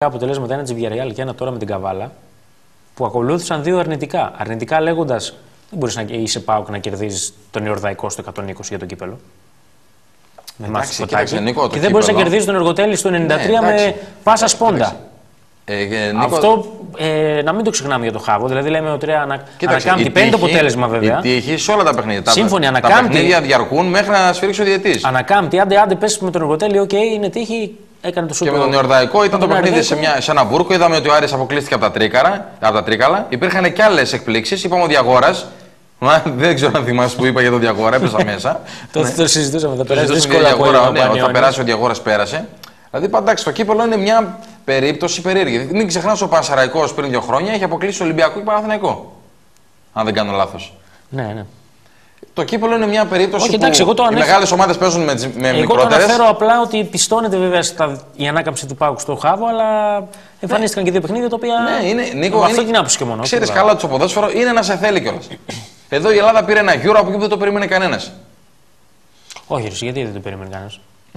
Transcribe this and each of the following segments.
αποτελέσματα, ένα τη Villarreal και ένα τώρα με την Καβάλα, που ακολούθησαν δύο αρνητικά. Αρνητικά λέγοντας, δεν μπορείς να είσαι ΠΑΟΚ να κερδίζεις τον Ιορδαϊκό στο 120 για το κύπελο. Εντάξει, κοίταξε, Νίκο, και δεν μπορείς να κερδίζεις τον Εργοτέλη στο 93 με πάσα σπόντα. Νίκο... Αυτό να μην το ξεχνάμε για το Χάβο. Δηλαδή λέμε ότι ανακάμπτει. Παίρνει το αποτέλεσμα βέβαια. Η τύχη σε όλα τα παιχνίδια. Σύμφωνοι, τα παιχνίδια διαρκούν μέχρι να σφυρίξει ο διαιτής. Ανακάμπτει. Άντε πες με τον Εργοτέλη, οκ, είναι τύχη. Έκανε το και με τον Ιορδαϊκό ήταν το παιχνίδι σε ένα βούρκο. Είδαμε ότι ο Άρης αποκλείστηκε από τα τρίκαλα. Υπήρχαν και άλλες εκπλήξεις. Είπαμε ο Διαγόρας. Δεν ξέρω αν θυμάσαι που είπα για τον Διαγόρα, έπεσα μέσα. Το συζητούσαμε. Θα περάσει δύσκολα. Θα περάσει ο Διαγόρας, πέρασε. Δηλαδή, εντάξει, το κύπελο είναι μια περίπτωση περίεργη. Μην ξεχνάς ο Πανσεραϊκός πριν 2 χρόνια έχει αποκλείσει Ολυμπιακό και Παναθηναϊκό. Αν δεν κάνω λάθος. Ναι. Το κύπελο είναι μια περίπτωση. Όχι, εντάξει, που οι μεγάλες ομάδες παίζουν με μικρότερες. Εγώ το αναφέρω απλά ότι πιστώνεται βέβαια η ανάκαμψη του ΠΑΟΚ στο Χάβο, αλλά εμφανίστηκαν και δύο παιχνίδια τα οποία. Ναι, Νίκο, αυτή την άποψη και μόνο. Ξέρεις καλά ότι το ποδόσφαιρο είναι να σε θέλει κιόλας. Εδώ η Ελλάδα πήρε ένα Euro από εκεί που δεν το περίμενε κανένας. Όχι, γιατί δεν το περίμενε κανένας.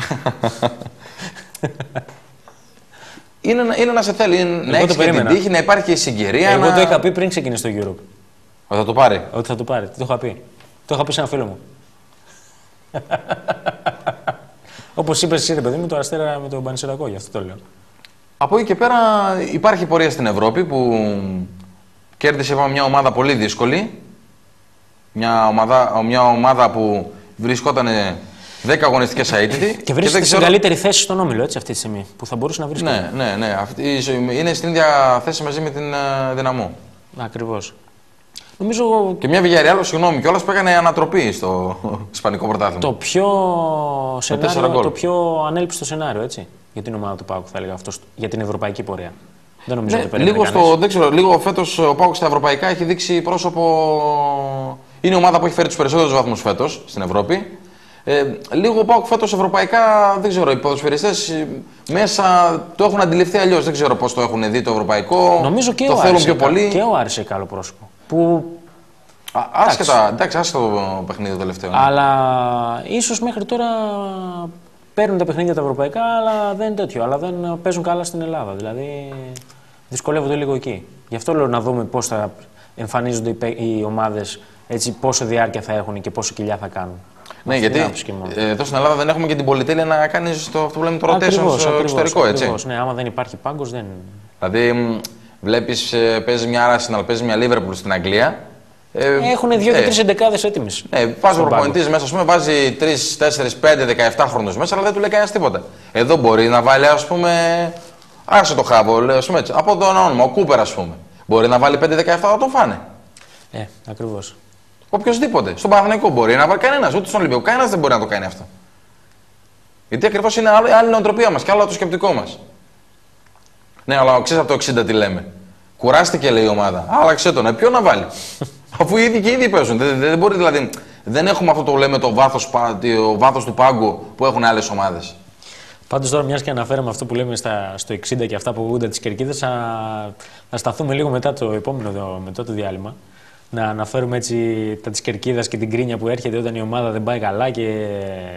Είναι να σε θέλει, να έχει την τύχη, να υπάρχει και η συγκυρία. Εγώ το είχα πει πριν ξεκινήσει το Euro. Ότι θα το πάρει. Ότι θα το πάρει. Το είχα πει. Το είχα πει σε ένα φίλο μου. Όπως είπες εσύ, ρε παιδί μου, το Αστέρα με τον Πανσεραϊκό, γι' αυτό το λέω. Από εκεί και πέρα υπάρχει πορεία στην Ευρώπη που κέρδισε μια ομάδα πολύ δύσκολη. Μια ομάδα που βρισκόταν 10 αγωνιστικές αίτητη. Και βρίσκεται στην καλύτερη θέση στον όμιλο, έτσι, αυτή τη στιγμή. Που θα μπορούσε να βρίσκεται. Ναι. Είναι στην ίδια θέση μαζί με την Δυναμό. Ακριβώς. Νομίζω... Και μια Villarreal, συγγνώμη κιόλας, που έκανε ανατροπή στο Ισπανικό πρωτάθλημα. Το πιο ανέλπιστο σενάριο, έτσι, για την ομάδα του ΠΑΟΚ, θα έλεγα αυτό, για την ευρωπαϊκή πορεία. Δεν νομίζω ότι περίμενε λίγο φέτος ο ΠΑΟΚ στα ευρωπαϊκά έχει δείξει πρόσωπο. Είναι η ομάδα που έχει φέρει τους περισσότερους βαθμούς φέτος στην Ευρώπη. Λίγο ο ΠΑΟΚ φέτος ευρωπαϊκά, δεν ξέρω, οι ποδοσφαιριστές μέσα το έχουν αντιληφθεί αλλιώς. Δεν ξέρω πώς το έχουν δει το ευρωπαϊκό. Νομίζω και το θέλουν πιο πολύ. Και ο Άρης έχει καλό πρόσωπο. Που... άσχετα το παιχνίδι το τελευταίο. Αλλά ίσως μέχρι τώρα παίρνουν τα παιχνίδια τα ευρωπαϊκά, αλλά δεν είναι τέτοιο. Αλλά δεν παίζουν καλά στην Ελλάδα. Δηλαδή δυσκολεύονται λίγο εκεί. Γι' αυτό λέω να δούμε πώς θα εμφανίζονται οι ομάδες, έτσι, πόσο διάρκεια θα έχουν και πόσο κοιλιά θα κάνουν. Ναι, γιατί εδώ στην Ελλάδα δεν έχουμε και την πολυτέλεια να κάνεις αυτό που λέμε το rotation στο εξωτερικό, έτσι. Ναι, άμα δεν υπάρχει πάγκος δεν. Δηλαδή, βλέπεις, παίζει μια Arsenal, παίζει μια Liverpool στην Αγγλία. Έχουν 2 και 3 εντεκάδες έτοιμες. Βάζει ο προπονητής μέσα, ας πούμε, βάζει 3, 4, 5, 17 χρόνους μέσα, αλλά δεν του λέει κανένας τίποτα. Εδώ μπορεί να βάλει, ας πούμε, άσε το Χάβο, λέω, ας πούμε, έτσι, από το όνομα, ο Κούπερ, ας πούμε. Μπορεί να βάλει 5-17, θα τον φάνε. Ακριβώς. Οποιοςδήποτε. Στον Παναθηναϊκό μπορεί να βάλει κανένας, ούτε στον Ολυμπιακό. Κανένας δεν μπορεί να το κάνει αυτό. Γιατί ακριβώς είναι άλλη νοοτροπία μας και άλλο το σκεπτικό μας. Ναι, αλλά ξέρεις από το 60 τι λέμε. Κουράστηκε, λέει η ομάδα. Άλλαξε τον. Ποιο να βάλει. Αφού οι ίδιοι και οι ίδιοι παίζουν. Δεν μπορεί, δηλαδή, δεν έχουμε αυτό το λέμε το βάθος του πάγκου που έχουν άλλες ομάδες. Πάντως τώρα, μιας και αναφέραμε αυτό που λέμε στο 60 και αυτά που βγούνται τις κερκίδες, θα σταθούμε λίγο μετά το διάλειμμα. Να αναφέρουμε έτσι της κερκίδας και την κρίνια που έρχεται όταν η ομάδα δεν πάει καλά και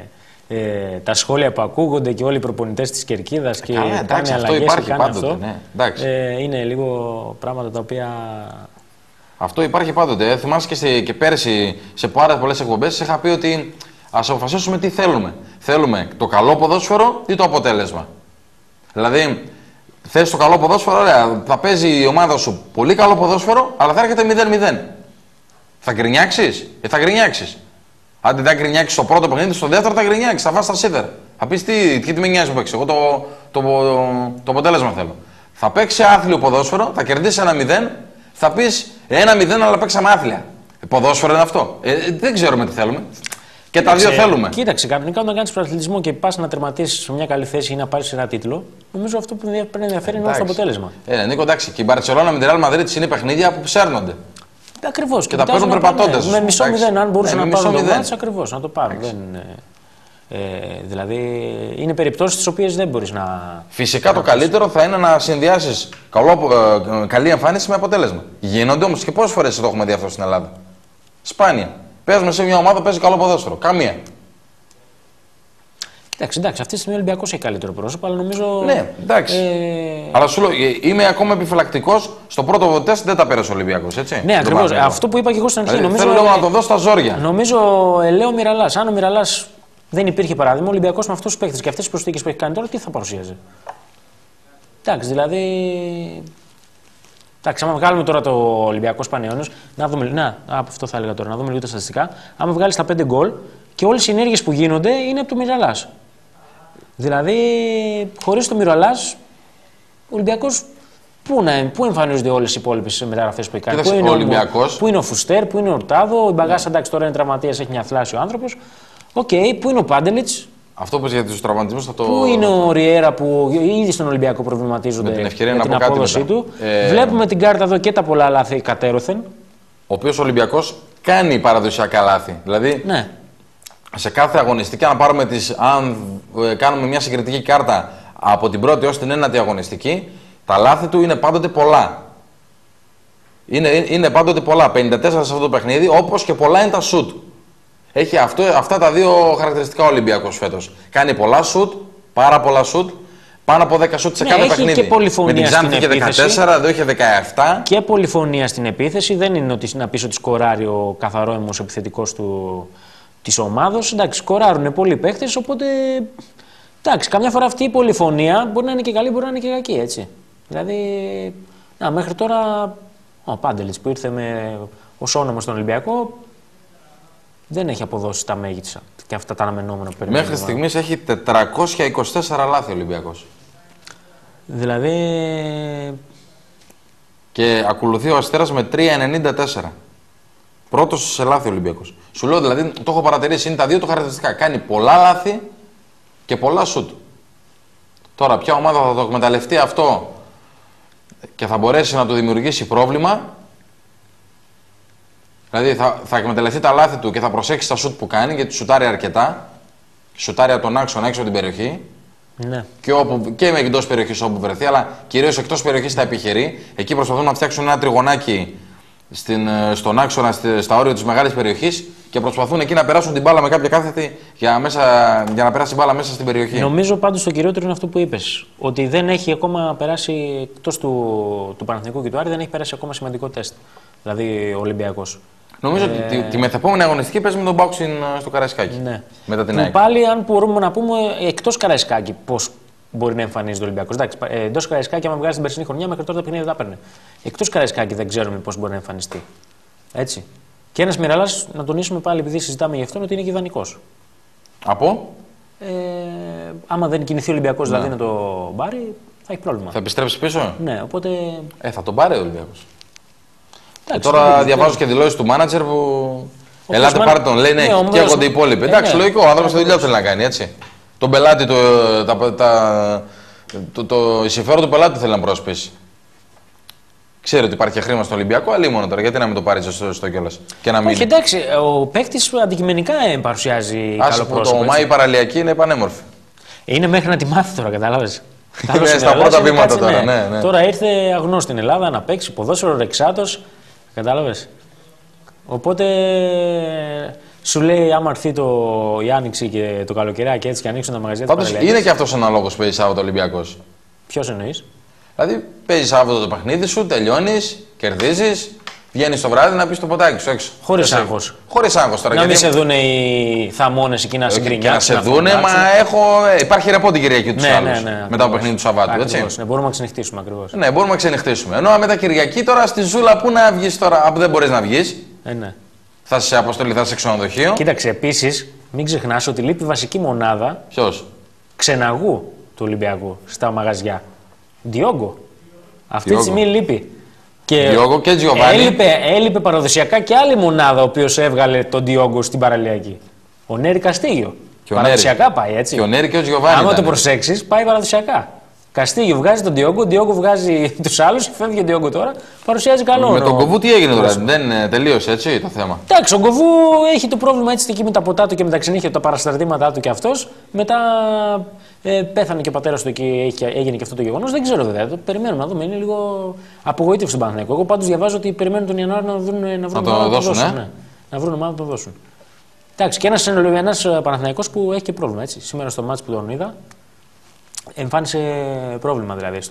τα σχόλια που ακούγονται και όλοι οι προπονητές της κερκίδας και κάνει αλλαγές και κάνει αυτό. Ναι, είναι λίγο πράγματα τα οποία... Αυτό υπάρχει πάντοτε. Θυμάσαι και πέρσι σε πάρα πολλές εκπομπές είχα πει ότι ας αποφασίσουμε τι θέλουμε. Θέλουμε το καλό ποδόσφαιρο ή το αποτέλεσμα. Δηλαδή, θες το καλό ποδόσφαιρο, ωραία. Θα παίζει η ομάδα σου πολύ καλό ποδόσφαιρο, αλλά θα έρχεται 0-0. Θα γκρινιάξεις? Θα γκρινιάξεις. Αν δεν γκρινιάξεις στο πρώτο παιχνίδι, στο δεύτερο θα γκρινιάξεις. Θα βάζεις τα σίδερα. Θα πεις τι με νοιάζει που παίξει. Εγώ το αποτέλεσμα θέλω. Θα παίξει άθλιο ποδόσφαιρο, θα κερδίσει 1-0, θα πεις 1-0, αλλά παίξαμε άθλια. Ποδόσφαιρο είναι αυτό. Δεν ξέρουμε τι θέλουμε. Και τα δύο θέλουμε. Κοίταξε, kapnika όταν κάνεις πρωταθλητισμό και πας να τερματίσεις σε μια καλή θέση ή να πάρεις ένα τίτλο, νομίζω αυτό που πρέπει να ενδιαφέρει είναι το αποτέλεσμα. Νίκο, εντάξει, και η Μπαρτσελόνα με την Real Madrid είναι παιχνίδια που ψέρνονται. Ακριβώς. Και τα παίζουν περπατώντας. Με μισό μηδέν, αν μπορούσαν να πάρουν το μάτς, ακριβώς, να το πάρουν. Δηλαδή, είναι περιπτώσεις τις οποίες δεν μπορείς να... Φυσικά το καλύτερο θα είναι να συνδυάσεις καλή εμφάνιση με αποτέλεσμα. Γίνονται όμως και πόσες φορές το έχουμε δει αυτό στην Ελλάδα? Σπάνια. Παίζουμε σε μια ομάδα που παίζει καλό ποδόσφαιρο. Καμία. Εντάξει, αυτή τη στιγμή ο Ολυμπιακός έχει καλύτερο πρόσωπο, αλλά νομίζω. Ναι, εντάξει. Αλλά σου λέω, είμαι ακόμα επιφυλακτικός. Στο πρώτο τεστ δεν τα πέρασε ο Ολυμπιακός, έτσι. Ναι, ακριβώς. Αυτό που είπα και εγώ στην αρχή. Δηλαδή, θέλω να το δω στα ζόρια. Νομίζω Ελέο Μιραλάς. Αν ο Μιραλάς δεν υπήρχε παράδειγμα, ο Ολυμπιακός με αυτούς τους παίκτες και αυτές τις προσθήκες που έχει κάνει τώρα, τι θα παρουσίαζε. Εντάξει, δηλαδή. Εντάξει, άμα βγάλουμε τώρα το Ολυμπιακός Πανιώνιος, να δούμε. Να, από αυτό θα έλεγα τώρα, να δούμε λίγο τα στατιστικά. Άμα βγάλει τα 5 γκολ και όλες οι ενέργειες που γίνονται είναι από το Μιραλάς. Δηλαδή, χωρίς το Μιραλάς, ο Ολυμπιακός πού εμφανίζονται όλες οι υπόλοιπες μεταγραφές που έχει κάνει. Πού είναι ο Φουστέρ, πού είναι ο Ορτάδο, ο Μπαγκάς, εντάξει, τώρα είναι τραυματίας, έχει μια θλάση ο άνθρωπος. Οκ, πού είναι ο Πάντελιτς. Αυτό που για τους τραυματισμούς θα το. Πού είναι ο Ριέρα που ήδη στον Ολυμπιακό προβληματίζονται με την απόδοσή του. Βλέπουμε την κάρτα εδώ και τα πολλά λάθη κατέρωθεν. Ο οποίος ο Ολυμπιακός κάνει παραδοσιακά λάθη. Δηλαδή, ναι. Σε κάθε αγωνιστική, αν κάνουμε μια συγκριτική κάρτα από την πρώτη ως την ένατη αγωνιστική, τα λάθη του είναι πάντοτε πολλά. Είναι πάντοτε πολλά. 54 σε αυτό το παιχνίδι, όπως και πολλά είναι τα σουτ. Έχει αυτά τα δύο χαρακτηριστικά ο Ολυμπιακός φέτος. Κάνει πολλά σουτ, πάρα πολλά σουτ, πάνω από 10 σουτ σε κάθε παιχνίδι. Και πολυφωνία. Με την Ξάνθη είχε 14, εδώ είχε 17. Και πολυφωνία στην επίθεση. Δεν είναι ότι να πεις ότι σκοράρει ο καθαρόαιμος επιθετικός της ομάδος. Εντάξει, σκοράρουν πολλοί παίχτες, οπότε. Εντάξει, καμιά φορά αυτή η πολυφωνία μπορεί να είναι και καλή, μπορεί να είναι και κακή, έτσι. Δηλαδή, μέχρι τώρα ο Πάντελιτς που ήρθε ως όνομα στον Ολυμπιακό δεν έχει αποδώσει τα μέγιστα και αυτά τα αναμενόμενα που περιμένουμε. Μέχρι στιγμής έχει 424 λάθη ο Ολυμπιακός. Δηλαδή. Και ακολουθεί ο Αστέρας με 3,94. Πρώτος σε λάθη ο Ολυμπιακός. Σου λέω δηλαδή, το έχω παρατηρήσει, είναι τα δύο του χαρακτηριστικά. Κάνει πολλά λάθη και πολλά σουτ. Τώρα, ποια ομάδα θα το εκμεταλλευτεί αυτό και θα μπορέσει να του δημιουργήσει πρόβλημα. Δηλαδή θα εκμεταλλευτεί τα λάθη του και θα προσέξει τα σουτ που κάνει, γιατί σουτάρει αρκετά. Σουτάρει από τον άξονα έξω από την περιοχή. Ναι. Και με εκτός περιοχής όπου βρεθεί, αλλά κυρίως εκτός περιοχής τα επιχειρεί. Εκεί προσπαθούν να φτιάξουν ένα τριγωνάκι στον άξονα, στα όρια της μεγάλης περιοχής και προσπαθούν εκεί να περάσουν την μπάλα με κάποια κάθετη για να περάσει η μπάλα μέσα στην περιοχή. Νομίζω πάντως το κυριότερο είναι αυτό που είπες. Ότι δεν έχει ακόμα περάσει, εκτός του Παναθηναϊκού και του Άρη, δεν έχει περάσει ακόμα σημαντικό τεστ. Δηλαδή ο Ολυμπιακός. Νομίζω ότι τη μεθεπόμενη αγωνιστική παίζει με τον Πάουκ στο Καραϊσκάκι. Ναι. Μετά την ΑΕΚ. Πάλι, αν μπορούμε να πούμε εκτός Καραϊσκάκι, πώς μπορεί να εμφανίζεται ο Ολυμπιακός. Εντάξει, εντός Καραϊσκάκι, άμα βγάζει την περσινή χρονιά, μέχρι τώρα τα παιχνίδια δεν τα παίρνει. Εκτός Καραϊσκάκι δεν ξέρουμε πώς μπορεί να εμφανιστεί. Έτσι. Και ένας Μιραλάς, να τονίσουμε πάλι, επειδή συζητάμε γι' αυτόν, ότι είναι και ιδανικός. Από? Άμα δεν κινηθεί ο Ολυμπιακός, δηλαδή να το πάρει, θα έχει πρόβλημα. Θα επιστρέψει πίσω. Ναι, οπότε. Θα τον πάρει ο Ολυμπιακός. Τώρα διαβάζω και δηλώσεις του μάνατζερ που. Ελάτε πάρτε τον, λέει, ναι, καίγονται οι υπόλοιποι. Εντάξει, λογικό, ο άνθρωπος τη δουλειά του θέλει να κάνει, έτσι. Τον πελάτη, η συμφέρον του πελάτη θέλει να προσπίσει. Ξέρει ότι υπάρχει χρήμα στο Ολυμπιακό, αλλά μόνο τώρα. Γιατί να μην το πάρει στο κιόλας και να μην. Όχι, εντάξει, ο παίκτης αντικειμενικά παρουσιάζει καλό πρόσωπο. Το Μάη παραλιακή είναι πανέμορφη. Είναι μέχρι να τη μάθει τώρα, κατάλαβες. Είναι στα πρώτα βήματα τώρα. Ναι. Τώρα ήρθε αγνός στην Ελλάδα να παίξει ποδόσφαιρο ρεξάτος. Κατάλαβες. Οπότε σου λέει, άμα έρθει η Άνοιξη και το καλοκαιράκι έτσι και ανοίξουν τα μαγαζιά της παραλιακής. Είναι και αυτός ένα λόγος που παίζει Σάββατο Ολυμπιακός. Ποιος εννοείς? Δηλαδή, παίζει Σάββατο το παιχνίδι σου, τελειώνεις, κερδίζεις, βγαίνεις το βράδυ να πεις το ποτάκι σου έξω. Χωρίς άγχος. Χωρίς άγχος τώρα. Να μην σε δούνε οι θαμώνες εκεί να συγκρινιάξουν. Να σε δούνε, υπάρχει ρεπό την Κυριακή του άλλους. Μετά το παιχνίδι του Σαββάτου. Έτσι. Ναι, μπορούμε να ξενυχτήσουμε ακριβώς. Ναι, μπορούμε να ξενυχτήσουμε. Ενώ μετά Κυριακή τώρα στη Ζούλα πού να βγεις τώρα, δεν μπορείς να βγεις. Ναι. Θα σε αποστολή, θα σε ξενοδοχείο. Κοίταξε, επίσης, μην ξεχνάς ότι λείπει η βασική μονάδα. Ποιος? Ξεναγού του Ολυμπιακού στα μαγαζιά. Διόγκο. Αυτή τη στιγμή λείπει. Διόγκο και Τζιοβάνι. Έλειπε παραδοσιακά και άλλη μονάδα ο οποίος έβγαλε τον Διόγκο στην παραλιακή. Ο Νέρη Καστίγιο. Παραδοσιακά πάει, έτσι. Και ο Νέρη και ο Τζιοβάνι. Άμα το προσέξεις, πάει παραδοσιακά. Καστίγιο βγάζει τον Διόγκο, Διόγκο βγάζει τους άλλους, φεύγει ο Διόγκο τώρα, παρουσιάζει καλό. Με τον Κοβού τι έγινε τώρα, δεν τελείωσε έτσι το θέμα. Εντάξει, ο Κοβού έχει το πρόβλημα έτσι εκεί με τα ποτά του και με τα ξενύχια, τα παραστρατήματά του κι αυτός. Μετά πέθανε και ο πατέρας του και έγινε και αυτό το γεγονός. Δεν ξέρω βέβαια. Το περιμένουμε να δούμε. Είναι λίγο απογοήτευση στον Παναθηναϊκό. Εγώ πάντως διαβάζω ότι περιμένουν τον Ιανουάριο να βρουν ομάδα να το δώσουν. Ναι. Να βρουν ομάδα να το δώσουν. Εντάξει, και ένας Παναθηναϊκός που έχει και πρόβλημα. Έτσι. Σήμερα στο μάτς που τον είδα, εμφάνισε πρόβλημα δηλαδή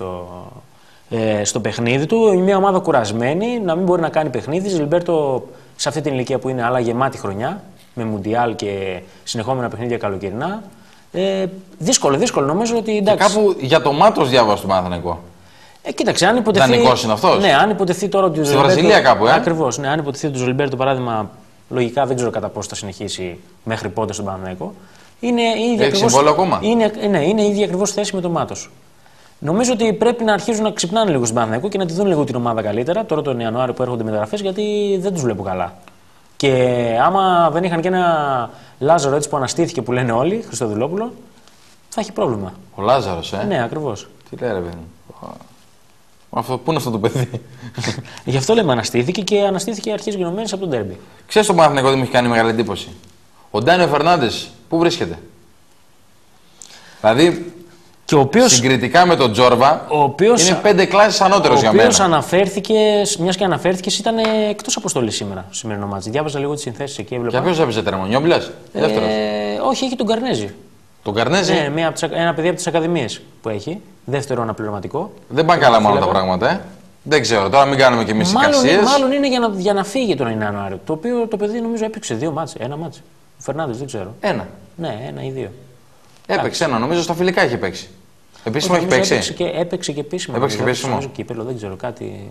στο παιχνίδι του. Μια ομάδα κουρασμένη, να μην μπορεί να κάνει παιχνίδι. Ζιλμπέρτο σε αυτή την ηλικία που είναι, αλλά γεμάτη χρονιά, με μουντιάλ και συνεχόμενα παιχνίδια καλοκαιρινά. Δύσκολο. Νομίζω ότι εντάξει. Και κάπου για το Μάτος διάβασα του Παναθηναϊκό. Κοίταξε, αν υποτεθεί. Δανεικός είναι αυτός. Ναι, αν υποτεθεί τώρα ότι. Στη Βραζιλία κάπου, Ακριβώς. Ναι, αν υποτεθεί ότι ο Ζιλμπέρτο, παράδειγμα, λογικά δεν ξέρω κατά πόσο θα συνεχίσει μέχρι πότε στον Παναθηναϊκό. Έχει συμβόλαιο ακόμα. Είναι η ίδια ακριβώς θέση με τον Μάτος. Νομίζω ότι πρέπει να αρχίζουν να ξυπνάνε λίγο στον Παναθηναϊκό και να τη δουν λίγο την ομάδα καλύτερα. Τώρα τον Ιανουάριο που έρχονται μεταγραφές, γιατί δεν τους βλέπω καλά. Και άμα δεν είχαν και ένα Λάζαρο έτσι που αναστήθηκε που λένε όλοι, Χριστοδουλόπουλο, θα έχει πρόβλημα. Ο Λάζαρος, Ναι, ακριβώς. Τι λέει, ρε παιδί μου. Πού είναι αυτό το παιδί. Γι' αυτό λέμε αναστήθηκε και αναστήθηκε αρχής γενομένης από τον ντέρμπι. Ξέρεις τον Παναθηναϊκό τι μου έχει κάνει μεγάλη εντύπωση. Ο Ντάνιο Φερνάντες, πού βρίσκεται. Δηλαδή, και ο οποίος, συγκριτικά με τον Τζόρβα, είναι 5 κλάσεις ανώτερος για μένα. Ο οποίος αναφέρθηκε, μιας και αναφέρθηκες, ήταν εκτός αποστολής σήμερα, στο σημερινό μάτσι. Διάβαζα λίγο τις συνθέσεις εκεί. Για ποιος έπαιζε Τερμονιόμπλας, δεύτερος. Όχι, έχει τον Καρνέζη. Τον Καρνέζη. Ναι, ένα παιδί από τις ακαδημίες που έχει. Δεύτερο αναπληρωματικό. Δεν πάνε καλά μάλλον τα πράγματα, Δεν ξέρω, τώρα μην κάνουμε κι εμείς εικασίες. Μάλλον είναι για να φύγει τον Ιανουάριο. Το οποίο το παιδί νομίζω έπαιξε 2 μάτς. Ένα μάτς. Ο Φερνάνδες δεν ξέρω. Ναι, 1 ή 2. Έπαιξε ένα, νομίζω στα φιλικά έχει παίξει. Επίσημα έχει παίξει. Έπαιξε και επίσημα. Έπαιξε και επίσημα. Νομίζω κύπελλο, δεν ξέρω κάτι.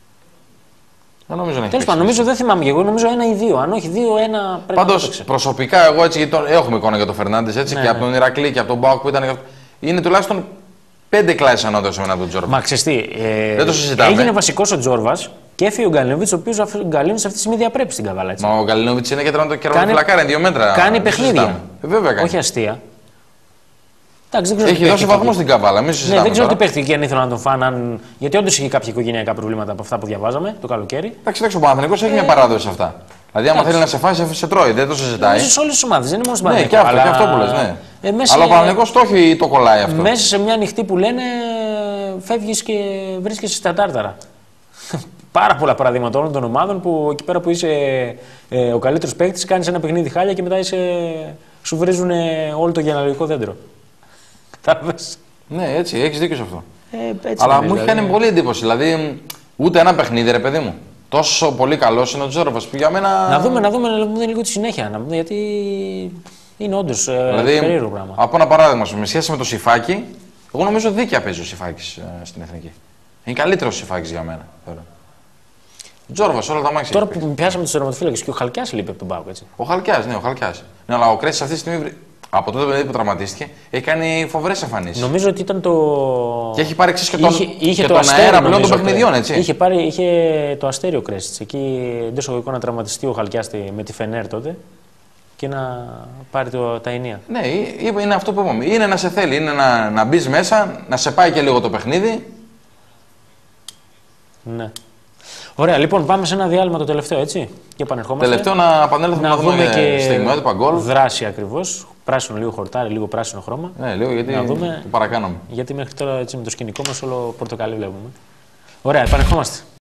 Δεν νομίζω να έχει. Τέλος πάντων, νομίζω δεν θυμάμαι και εγώ, νομίζω 1 ή 2. Αν όχι 2-1 πρέπει. Πάντως προσωπικά εγώ έτσι, έχουμε εικόνα για τον Φερνάνδες έτσι και από τον Ηρακλή και από τον Μπάουκ που ήταν. Είναι τουλάχιστον 5 κλάσεις ανώτερος από τον Τζόρβα. Μα ξέρεις, δεν το συζητάμε. Έγινε βασικός ο Τζόρβας και έφυγε ο Γκαλίνοβιτς, ο οποίος ο Γκαλίνοβιτς αυτή τη στιγμή διαπρέπει στην Καβάλα. Μα ο Γκαλίνοβιτς είναι και το κερματοφυλακάρα, 2 μέτρα. Κάνει παιχνίδια. Βέβαια κάνει. Όχι αστεία. Έχει δώσει βαθμό στην Καβάλα. Δεν ξέρω τι παίχτηκε αν ήθελα να τον φάνε. Γιατί όντως είχε κάποια οικογενειακά προβλήματα από αυτά που διαβάζαμε το καλοκαίρι. Εντάξει, ο Παναθηναϊκός έχει μια παράδοση σε αυτά. Δηλαδή, άμα θέλει να σε φάει, σε τρώει, δεν το συζητάει. Σε όλες τις ομάδες, δεν είναι μόνο στην Παναθηναϊκό. Ναι, και αυτό που λες, ναι. Αλλά ο Παναθηναϊκός το κολλάει αυτό. Μέσα σε μια νυχτή που λένε φεύγεις και βρίσκεσαι στα τάρταρα. Πάρα πολλά παραδείγματα όλων των ομάδων που εκεί πέρα που είσαι ο καλύτερος παίκτης, κάνεις ένα παιχνίδι χάλια και μετά σου βρίζουν όλο το γενεαλογικό δέντρο. Κατάλαβες. Ναι, έτσι, έχεις δίκιο σε αυτό. Αλλά μου έχει κάνει πολύ εντύπωση. Δηλαδή, ούτε ένα παιχνίδι, ρε παιδί μου. Τόσο πολύ καλός είναι ο Τζόρβας που για μένα. Να δούμε λίγο τη συνέχεια. Να δούμε, γιατί είναι όντως περίεργο πράγμα. Από ένα παράδειγμα, με σχέση με το Σιφάκι, εγώ νομίζω δίκαια παίζει ο Σιφάκης στην Εθνική. Είναι καλύτερος ο Σιφάκης για μένα. Ο Τζόρβας, όλα τα μάξια. Τώρα που πιάσαμε τους τερματοφύλακες και ο Χαλκιάς λείπει από τον Πάοκ, έτσι. Ο Χαλκιάς, ναι, ο Χαλκιάς. Ναι, αλλά ο Κρέσης αυτή τη στιγμή. Από τότε που τραυματίστηκε, έχει κάνει φοβερές εμφανίσεις. Νομίζω ότι ήταν το. Και έχει πάρει εξής και τον αέρα πλέον των παιχνιδιών, έτσι. Είχε το αστέριο Κρέσιτς. Εκεί εντός εισαγωγικών να τραυματιστεί ο Χαλκιάς με τη Φενέρ τότε και να πάρει τα ενία. Ναι, είναι αυτό που είπαμε. Είναι να σε θέλει, είναι να μπει μέσα, να σε πάει και λίγο το παιχνίδι. Ναι. Ωραία, λοιπόν, πάμε σε ένα διάλειμμα το τελευταίο, έτσι. Και επανερχόμαστε. Τελευταίο να επανέλθουμε να δούμε και στιγμιότυπα γκολ. Δράση ακριβώς. Πράσινο λίγο χορτάρι, λίγο πράσινο χρώμα. Ναι, λίγο γιατί να δούμε, το παρακάναμε. Γιατί μέχρι τώρα έτσι, με το σκηνικό μας όλο πορτοκαλί βλέπουμε. Ωραία, επανερχόμαστε.